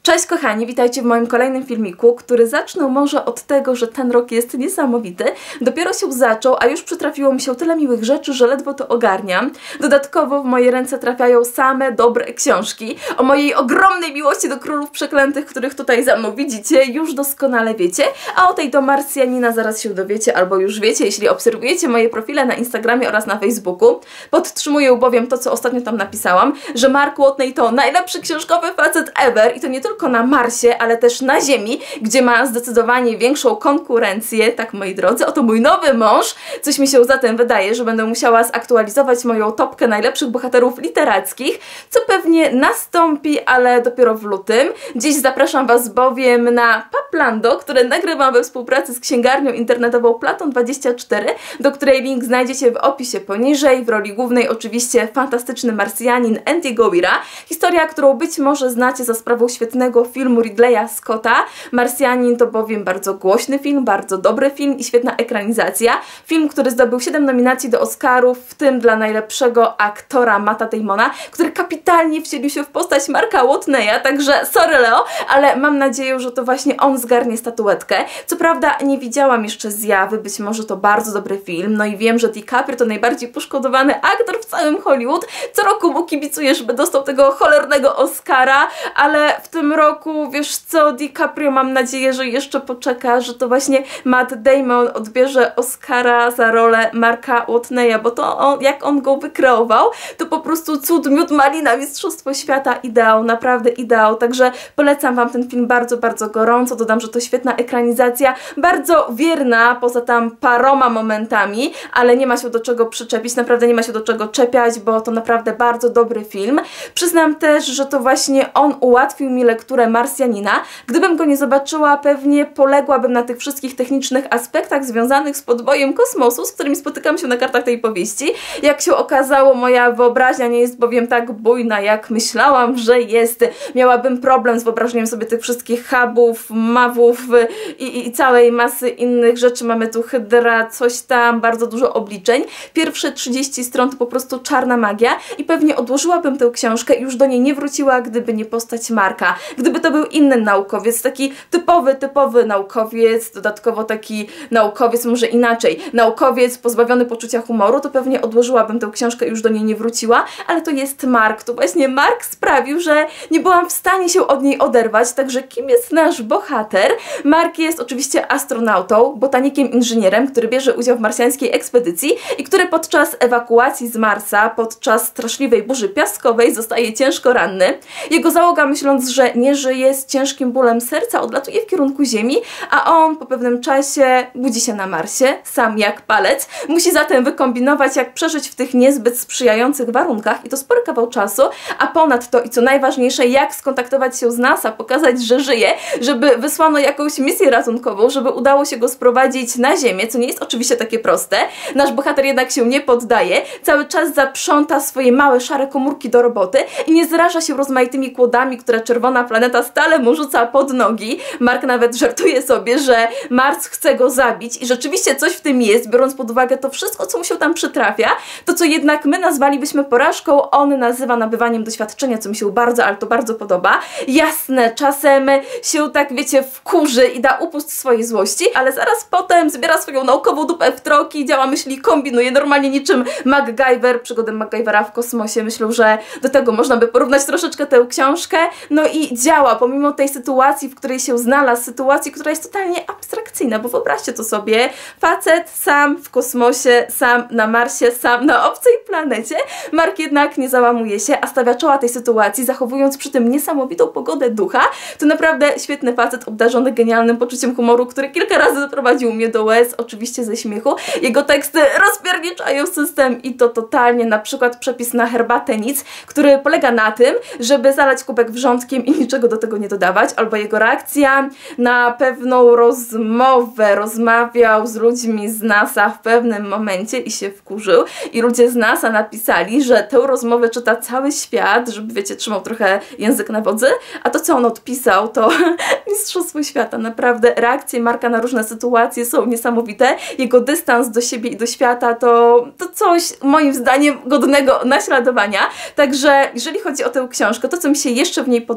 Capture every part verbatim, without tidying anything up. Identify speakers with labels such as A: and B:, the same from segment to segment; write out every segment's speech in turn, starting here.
A: Cześć kochani, witajcie w moim kolejnym filmiku, który zacznę może od tego, że ten rok jest niesamowity. Dopiero się zaczął, a już przytrafiło mi się tyle miłych rzeczy, że ledwo to ogarniam. Dodatkowo w moje ręce trafiają same dobre książki. O mojej ogromnej miłości do Królów Przeklętych, których tutaj za mną widzicie, już doskonale wiecie, a o tej do Marsjanina zaraz się dowiecie, albo już wiecie, jeśli obserwujecie moje profile na Instagramie oraz na Facebooku. Podtrzymuję bowiem to, co ostatnio tam napisałam, że Mark Watney to najlepszy książkowy facet ever i to nie tylko na Marsie, ale też na Ziemi, gdzie ma zdecydowanie większą konkurencję. Tak, moi drodzy, oto mój nowy mąż. Coś mi się zatem wydaje, że będę musiała zaktualizować moją topkę najlepszych bohaterów literackich, co pewnie nastąpi, ale dopiero w lutym. Dziś zapraszam Was bowiem na Paplando, które nagrywam we współpracy z księgarnią internetową Platon dwadzieścia cztery, do której link znajdziecie w opisie poniżej. W roli głównej oczywiście fantastyczny Marsjanin Antiego Weira. Historia, którą być może znacie za sprawą świetnego filmu Ridleya Scotta. Marsjanin to bowiem bardzo głośny film, bardzo dobry film i świetna ekranizacja. Film, który zdobył siedem nominacji do Oscarów, w tym dla najlepszego aktora Matta Damona, który kapitalnie wcielił się w postać Marka Watneya, także sorry Leo, ale mam nadzieję, że to właśnie on zgarnie statuetkę. Co prawda nie widziałam jeszcze Zjawy, być może to bardzo dobry film, no i wiem, że DiCaprio to najbardziej poszkodowany aktor w całym Hollywood. Co roku mu kibicuję, żeby dostał tego cholernego Oscara, ale w tym roku, wiesz co, DiCaprio mam nadzieję, że jeszcze poczeka, że to właśnie Matt Damon odbierze Oscara za rolę Marka Watneya, bo to on, jak on go wykreował, to po prostu cud, miód, malina, mistrzostwo świata, ideał, naprawdę ideał, także polecam Wam ten film bardzo, bardzo gorąco. Dodam, że to świetna ekranizacja, bardzo wierna, poza tam paroma momentami, ale nie ma się do czego przyczepić, naprawdę nie ma się do czego czepiać, bo to naprawdę bardzo dobry film. Przyznam też, że to właśnie on ułatwił mi lekturę Marsjanina. Gdybym go nie zobaczyła, pewnie poległabym na tych wszystkich technicznych aspektach związanych z podbojem kosmosu, z którymi spotykam się na kartach tej powieści. Jak się okazało, moja wyobraźnia nie jest bowiem tak bujna, jak myślałam, że jest. Miałabym problem z wyobrażeniem sobie tych wszystkich hubów, mawów i, i, i całej masy innych rzeczy. Mamy tu hydra, coś tam, bardzo dużo obliczeń. Pierwsze trzydzieści stron to po prostu czarna magia i pewnie odłożyłabym tę książkę i już do niej nie wróciła, gdyby nie postać Marka. Gdyby to był inny naukowiec, taki typowy, typowy naukowiec, dodatkowo taki naukowiec, może inaczej, naukowiec pozbawiony poczucia humoru, to pewnie odłożyłabym tę książkę i już do niej nie wróciła, ale to jest Mark. To właśnie Mark sprawił, że nie byłam w stanie się od niej oderwać, także kim jest nasz bohater? Mark jest oczywiście astronautą, botanikiem, inżynierem, który bierze udział w marsjańskiej ekspedycji i który podczas ewakuacji z Marsa, podczas straszliwej burzy piaskowej zostaje ciężko ranny. Jego załoga, myśląc, że nie żyje, z ciężkim bólem serca odlatuje w kierunku Ziemi, a on po pewnym czasie budzi się na Marsie, sam jak palec. Musi zatem wykombinować, jak przeżyć w tych niezbyt sprzyjających warunkach i to spory kawał czasu, a ponadto, i co najważniejsze, jak skontaktować się z NASA, pokazać, że żyje, żeby wysłano jakąś misję ratunkową, żeby udało się go sprowadzić na Ziemię, co nie jest oczywiście takie proste. Nasz bohater jednak się nie poddaje, cały czas zaprząta swoje małe, szare komórki do roboty i nie zraża się rozmaitymi kłodami, które czerwona planeta stale mu rzuca pod nogi. Mark nawet żartuje sobie, że Mars chce go zabić i rzeczywiście coś w tym jest, biorąc pod uwagę to wszystko, co mu się tam przytrafia. To, co jednak my nazwalibyśmy porażką, on nazywa nabywaniem doświadczenia, co mi się bardzo, ale to bardzo podoba. Jasne, czasem się tak, wiecie, wkurzy i da upust swojej złości, ale zaraz potem zbiera swoją naukową dupę w troki, działa, myśli, kombinuje, normalnie niczym MacGyver, przygody MacGyvera w kosmosie. Myślę, że do tego można by porównać troszeczkę tę książkę. No i działa, pomimo tej sytuacji, w której się znalazł, sytuacji, która jest totalnie abstrakcyjna, bo wyobraźcie to sobie, facet sam w kosmosie, sam na Marsie, sam na obcej planecie. Mark jednak nie załamuje się, a stawia czoła tej sytuacji, zachowując przy tym niesamowitą pogodę ducha. To naprawdę świetny facet, obdarzony genialnym poczuciem humoru, który kilka razy doprowadził mnie do łez, oczywiście ze śmiechu. Jego teksty rozpierniczają system i to totalnie, na przykład przepis na herbatę nic, który polega na tym, żeby zalać kubek wrzątkiem i niczego do tego nie dodawać, albo jego reakcja na pewną rozmowę. Rozmawiał z ludźmi z NASA w pewnym momencie i się wkurzył i ludzie z NASA napisali, że tę rozmowę czyta cały świat, żeby, wiecie, trzymał trochę język na wodzy, a to, co on odpisał, to mistrzostwo świata. Naprawdę reakcje Marka na różne sytuacje są niesamowite. Jego dystans do siebie i do świata to, to coś moim zdaniem godnego naśladowania. Także jeżeli chodzi o tę książkę, to co mi się jeszcze w niej podobało,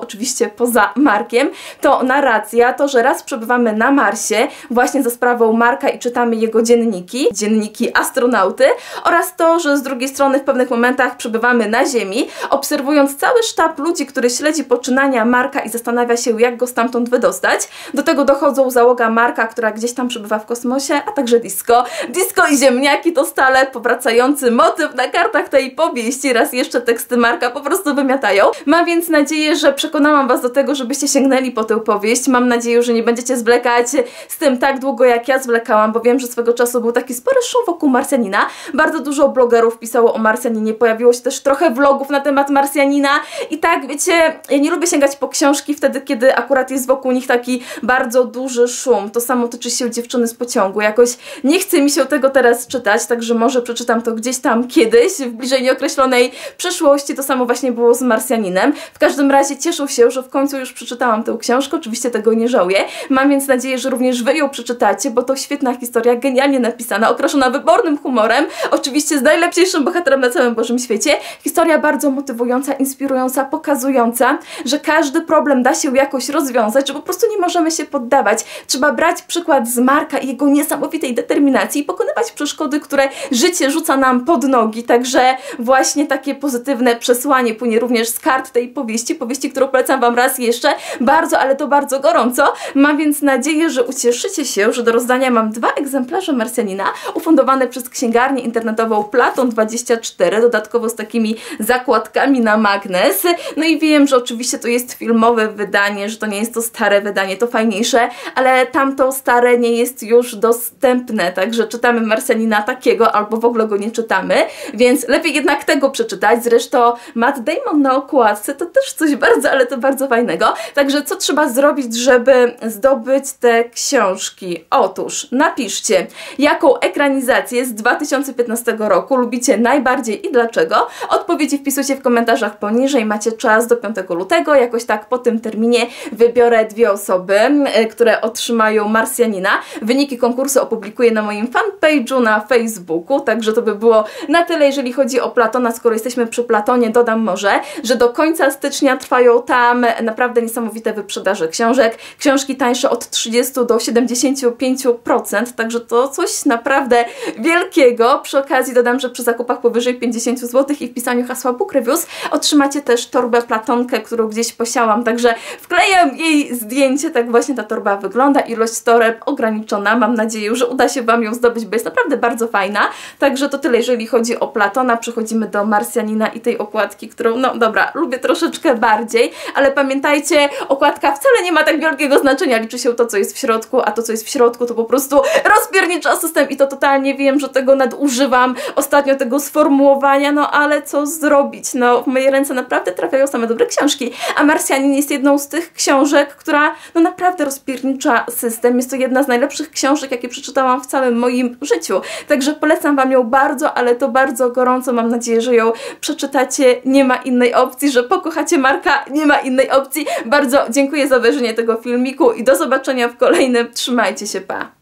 A: oczywiście poza Markiem, to narracja, to, że raz przebywamy na Marsie, właśnie za sprawą Marka i czytamy jego dzienniki, dzienniki astronauty, oraz to, że z drugiej strony w pewnych momentach przebywamy na Ziemi, obserwując cały sztab ludzi, który śledzi poczynania Marka i zastanawia się, jak go stamtąd wydostać. Do tego dochodzą załoga Marka, która gdzieś tam przebywa w kosmosie, a także disco. Disco i ziemniaki to stale powracający motyw na kartach tej powieści. Raz jeszcze teksty Marka po prostu wymiatają. Mam więc nadzieję, że przekonałam Was do tego, żebyście sięgnęli po tę powieść. Mam nadzieję, że nie będziecie zwlekać z tym tak długo, jak ja zwlekałam, bo wiem, że swego czasu był taki spory szum wokół Marsjanina. Bardzo dużo blogerów pisało o Marsjaninie, pojawiło się też trochę vlogów na temat Marsjanina i tak, wiecie, ja nie lubię sięgać po książki wtedy, kiedy akurat jest wokół nich taki bardzo duży szum. To samo tyczy się Dziewczyny z pociągu. Jakoś nie chce mi się tego teraz czytać, także może przeczytam to gdzieś tam kiedyś, w bliżej nieokreślonej przyszłości. To samo właśnie było z Marsjaninem. W każdym razie cieszę się, że w końcu już przeczytałam tę książkę, oczywiście tego nie żałuję. Mam więc nadzieję, że również Wy ją przeczytacie, bo to świetna historia, genialnie napisana, okraszona wybornym humorem, oczywiście z najlepszym bohaterem na całym Bożym świecie. Historia bardzo motywująca, inspirująca, pokazująca, że każdy problem da się jakoś rozwiązać, że po prostu nie możemy się poddawać. Trzeba brać przykład z Marka i jego niesamowitej determinacji i pokonywać przeszkody, które życie rzuca nam pod nogi. Także właśnie takie pozytywne przesłanie płynie również z kart tej powieści, powieści, którą polecam Wam raz jeszcze bardzo, ale to bardzo gorąco. Mam więc nadzieję, że ucieszycie się, że do rozdania mam dwa egzemplarze Marsjanina, ufundowane przez księgarnię internetową Platon dwadzieścia cztery, dodatkowo z takimi zakładkami na magnes. No i wiem, że oczywiście to jest filmowe wydanie, że to nie jest to stare wydanie, to fajniejsze, ale tamto stare nie jest już dostępne, także czytamy Marsjanina takiego, albo w ogóle go nie czytamy, więc lepiej jednak tego przeczytać. Zresztą Matt Damon na okładce to też coś bardzo, ale to bardzo fajnego. Także co trzeba zrobić, żeby zdobyć te książki? Otóż napiszcie, jaką ekranizację z dwa tysiące piętnastego roku lubicie najbardziej i dlaczego. Odpowiedzi wpisujcie w komentarzach poniżej, macie czas do piątego lutego, jakoś tak po tym terminie wybiorę dwie osoby, które otrzymają Marsjanina. Wyniki konkursu opublikuję na moim fanpage'u na Facebooku, także to by było na tyle, jeżeli chodzi o Platona. Skoro jesteśmy przy Platonie, dodam może, że do końca stycznia trwają tam naprawdę niesamowite wyprzedaże książek. Książki tańsze od trzydziestu do siedemdziesięciu pięciu procent, także to coś naprawdę wielkiego. Przy okazji dodam, że przy zakupach powyżej pięćdziesięciu złotych i wpisaniu hasła Book Reviews otrzymacie też torbę Platonkę, którą gdzieś posiałam, także wklejam jej zdjęcie, tak właśnie ta torba wygląda. Ilość toreb ograniczona, mam nadzieję, że uda się Wam ją zdobyć, bo jest naprawdę bardzo fajna. Także to tyle, jeżeli chodzi o Platona. Przechodzimy do Marsjanina i tej okładki, którą, no dobra, lubię troszeczkę bardziej, ale pamiętajcie, okładka wcale nie ma tak wielkiego znaczenia, liczy się to, co jest w środku, a to, co jest w środku, to po prostu rozpiernicza system i to totalnie wiem, że tego nadużywam ostatnio, tego sformułowania, no ale co zrobić? No w moje ręce naprawdę trafiają same dobre książki, a Marsjanin jest jedną z tych książek, która no naprawdę rozpiernicza system. Jest to jedna z najlepszych książek, jakie przeczytałam w całym moim życiu, także polecam Wam ją bardzo, ale to bardzo gorąco. Mam nadzieję, że ją przeczytacie, nie ma innej opcji, że pokochacie Marka, nie ma innej opcji. Bardzo dziękuję za obejrzenie tego filmiku i do zobaczenia w kolejnym. Trzymajcie się, pa!